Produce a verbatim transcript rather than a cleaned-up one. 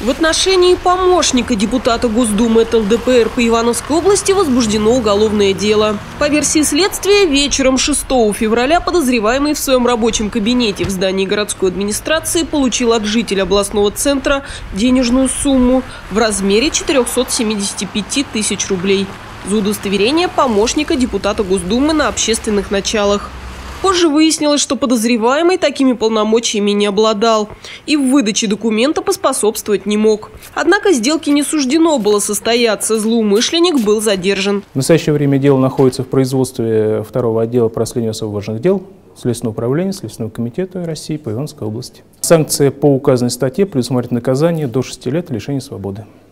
В отношении помощника депутата Госдумы от эл дэ пэ эр по Ивановской области возбуждено уголовное дело. По версии следствия, вечером шестого февраля подозреваемый в своем рабочем кабинете в здании городской администрации получил от жителя областного центра денежную сумму в размере четырёхсот семидесяти пяти тысяч рублей за удостоверение помощника депутата Госдумы на общественных началах. Позже выяснилось, что подозреваемый такими полномочиями не обладал и в выдаче документа поспособствовать не мог. Однако сделке не суждено было состояться, злоумышленник был задержан. В настоящее время дело находится в производстве второго отдела по расследованию особо важных дел Следственного управления Следственного комитета России по Ивановской области. Санкция по указанной статье предусматривает наказание до шести лет лишения свободы.